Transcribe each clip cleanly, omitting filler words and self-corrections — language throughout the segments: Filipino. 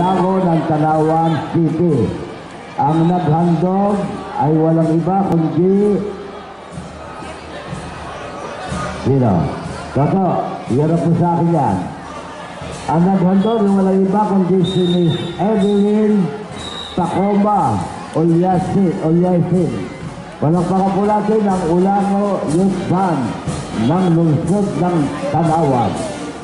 Lago ng Tanawan City. Ang naghandog ay walang iba kundi sino? Toto, iyan po sa akin yan. Ang naghandog ay walang iba kundi si Miss Evelyn Tacoma Olyasin. Walang pakapulatin ang Ulango Youth Band ng lungsod ng Tanawan.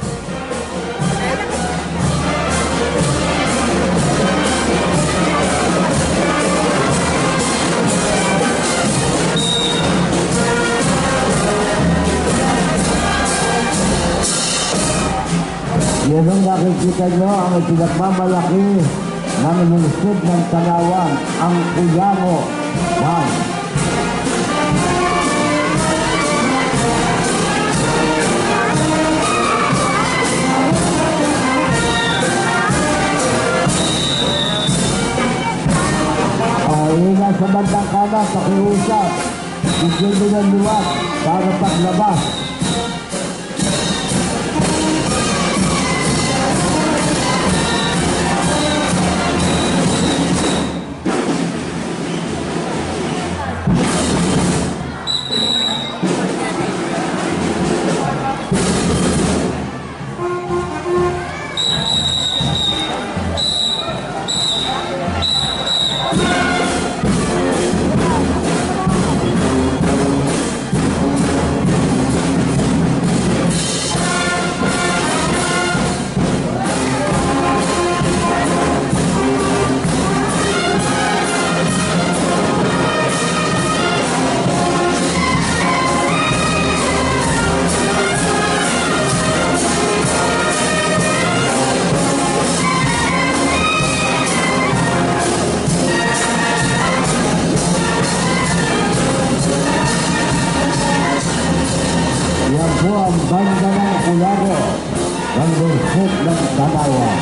Yan ang nakikita nyo ang pinagmamalaki ng lungsod ng Tanawan, ang Ulango Band. Sa bandang kanan, pakiusap, bigyan mo ng luwag para paglabas. Banda ng Ulango ng lungsod ng Tanawan.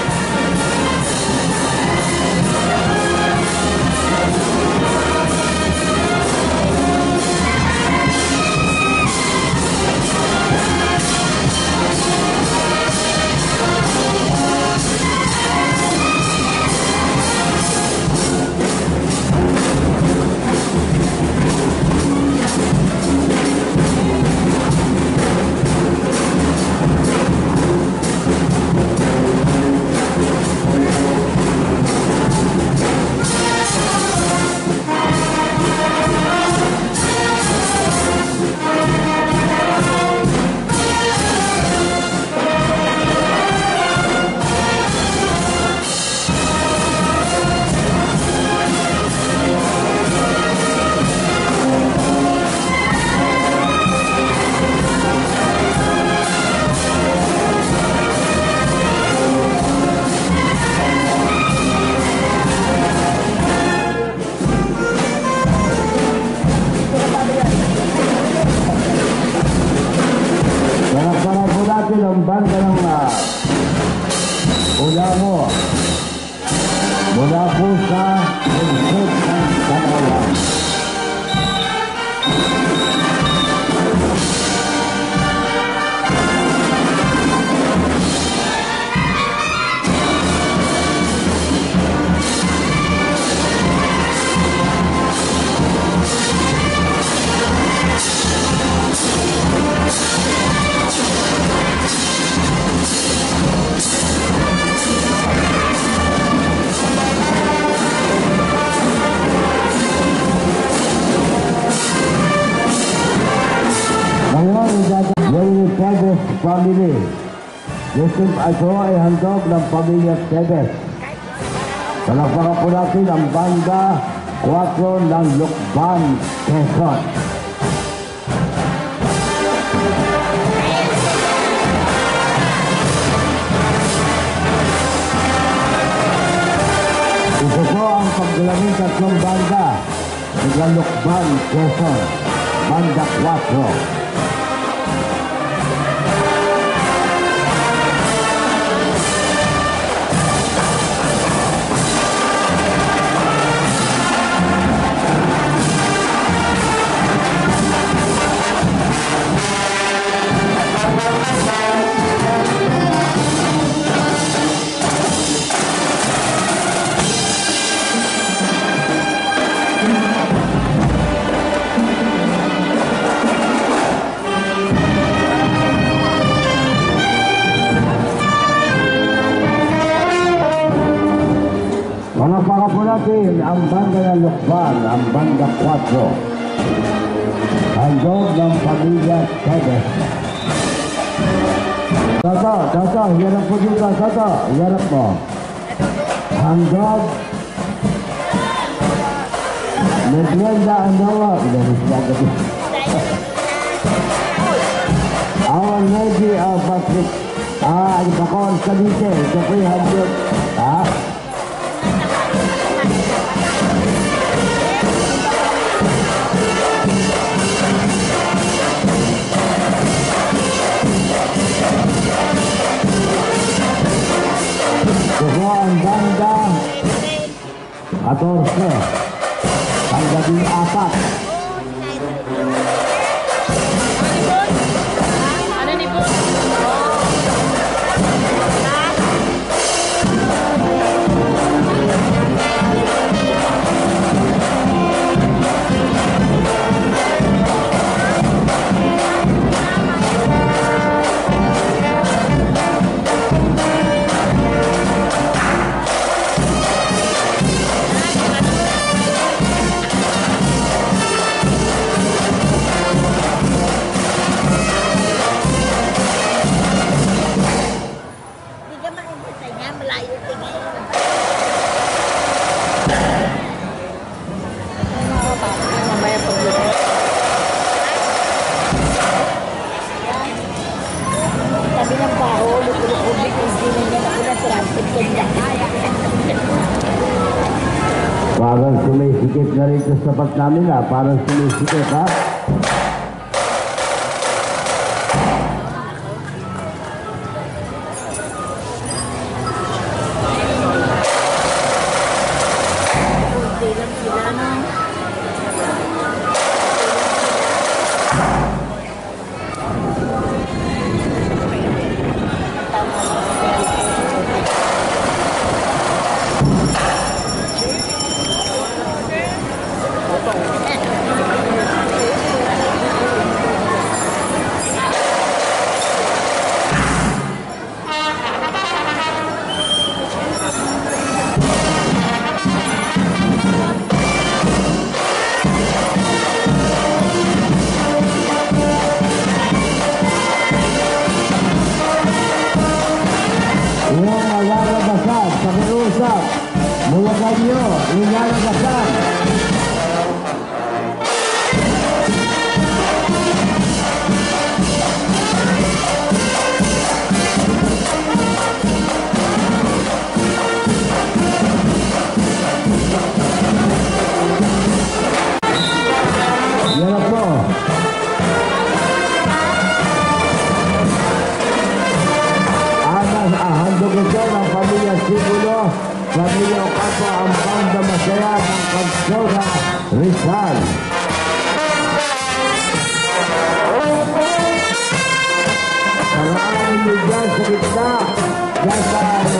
Ang banda ng Ulango mula po sa lungsod ng Tanawan. Family. Yusuf Aso ay handog ng pamilya Tebes. Palakpakan po natin ang banda 4 ng Lukban, Quezon. Ito po ang paggalaming tatlong banda ng Lukban, Quezon, banda 4. natin ang banda ng Lukban, ang banda 4. Handog ng pamilya Tedes. Toto, hirap po dito, Toto, hirap mo. Handog. Nagwenda ang dawa. Our Lady of Patrick. Bakon Cavite. Ito po yung handog. Kuha ang banda 14 ang gabing 4. Ano ni po? Parang sumisikip na rin sa sapat namin parang sumisikip Mulakan nyo, ilalagasan. Yan po. Handog ito ng pamilya Sigulo. Pamilya Okapo ang banda masaya ng Pagsoda Rizal. Paraan nyo dyan sa gitna. Dyan sa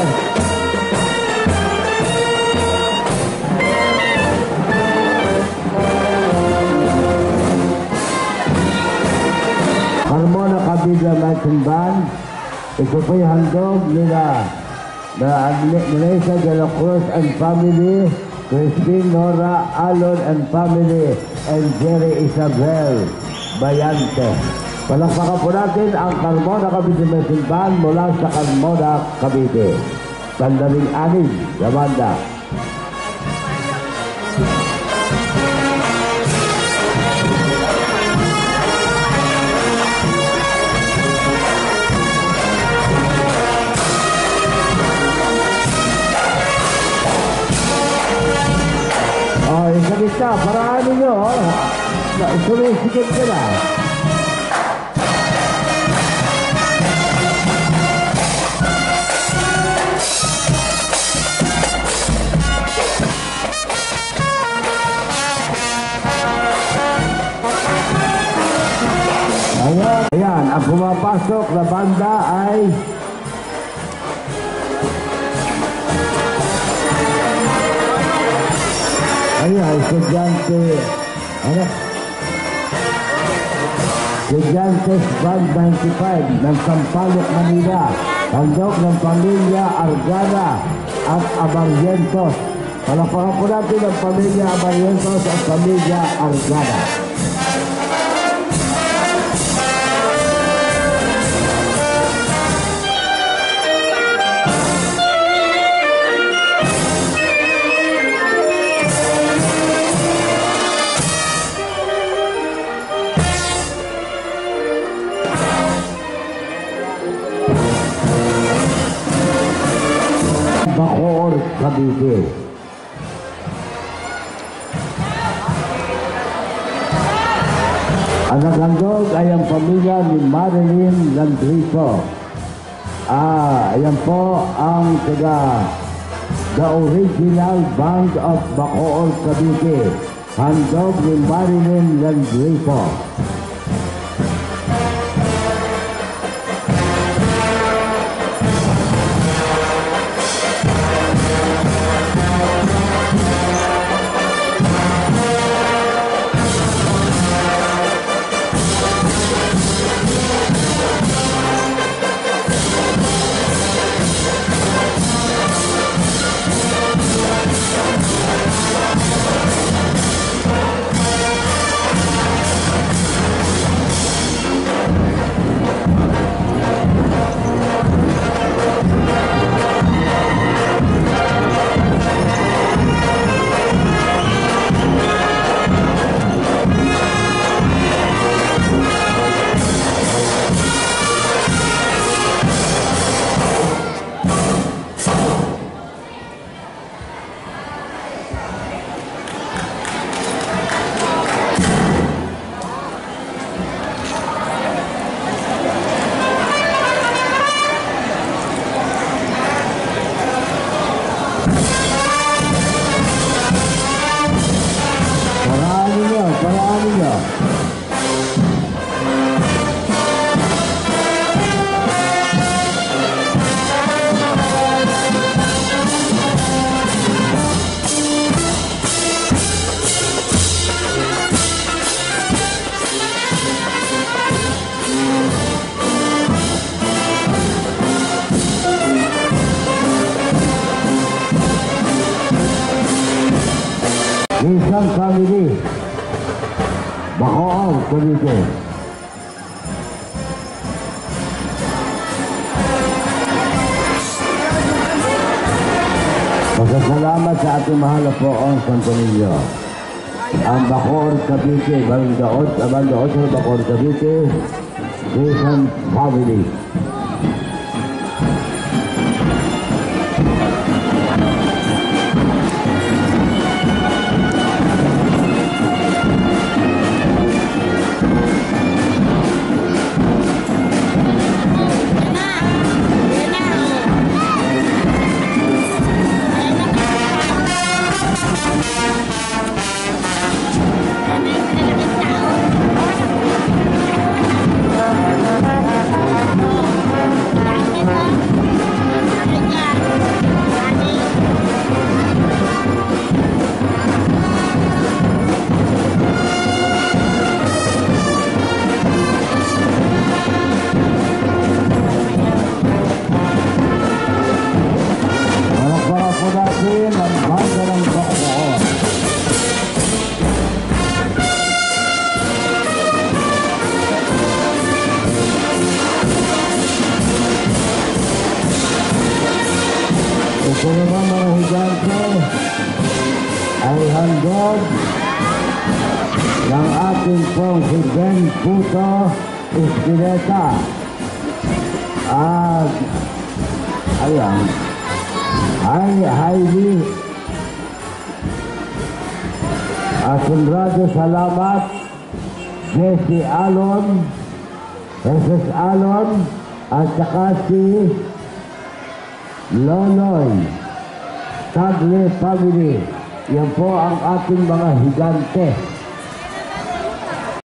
Carmona Cabida Marching Band. Ito po yung handog nila Melissa de la Cruz and family, Christine Nora Alon and family, and Jerry Isabel Bayante. Palakpakan po natin ang Carmona Cavite Marching Band mula sa Carmona Cavite. Sandaling 6, la banda. Sa gitna, paraan ninyo, sumisikip sila. Ayan, ang pumapasok na banda ay estudyante, Estudiantes Band 95 ng Sampaloc, Manila. Handog ng pamilya Argana at Abarrientos Palakpakan po natin ang pamilya Abarientos at pamilya Argana. Bacoor, Cavite. Ang naghandog ay ang pamilya ni Marilyn Landrico. Ayan po ang taga The Original Band of Bacoor, Cavite. Handog ni Marilyn Landrico. Paraan niyo. Isang family. Bacoor, Cavite. Pasasalamat sa ating mahal na poong Santo Niño. Ang Bacoor, Cavite, Bandaot sa Bacoor, Cavite, isang family. Ito naman mga higante ay handog ng ating pong si Ben Puto Esquileta. At ayan ay highly asunrado salamat Jesse Alon, SS Alon at saka si Lonoy Tagle family. Yan po ang ating mga higante.